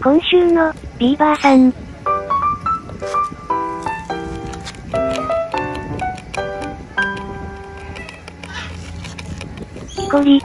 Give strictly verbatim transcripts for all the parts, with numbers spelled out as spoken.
今週のビーバーさん。木こり。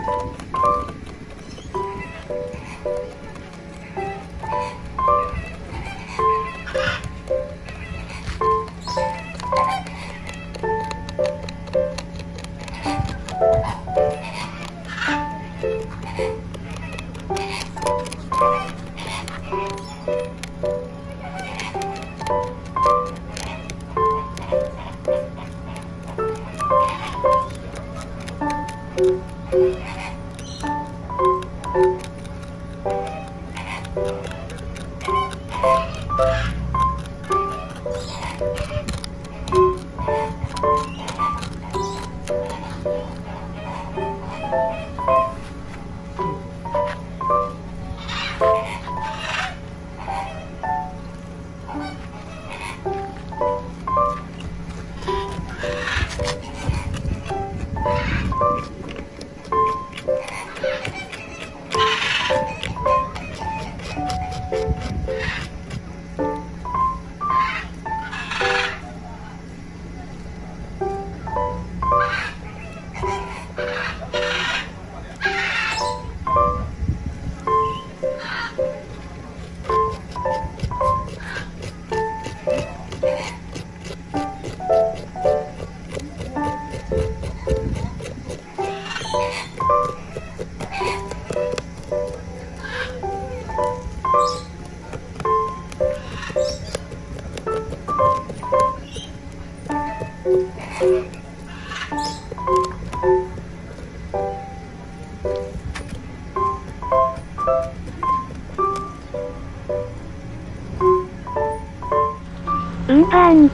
運搬。 日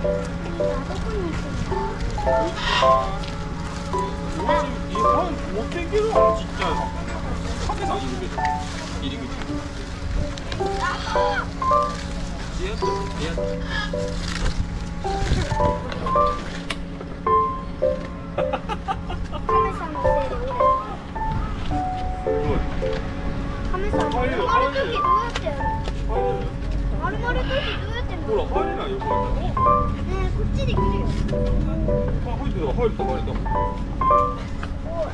本持っていけるわ、ちっちゃいの。カメさんいるけど、入り口。出会ってる、出会ってる。 カメさんのせいで俺。カメさん、丸まるときどうやってやるの？丸まるときどうやってやるの？ ほら、入れないよ、これ。 ねえ、こっちで来るよ。 あ、入ってた、入った、入った。 おい。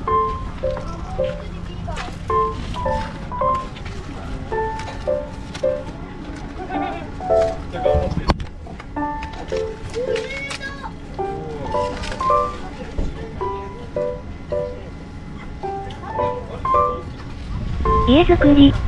じゃあ、頑張って。 家づくり。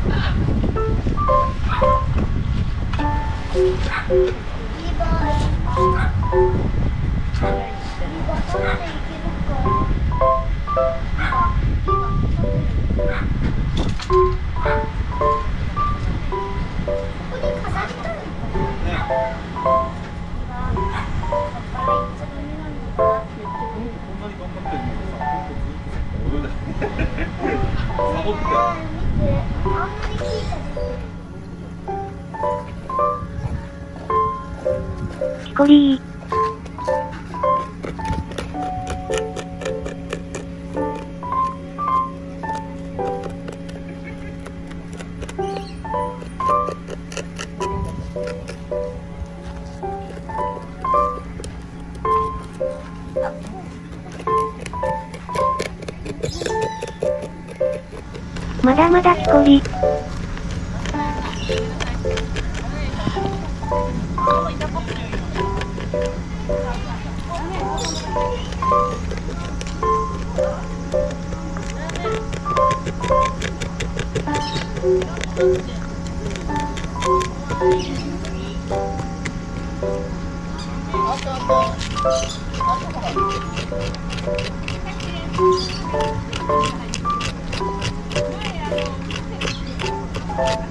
木こり。まだまだ木こり。 あ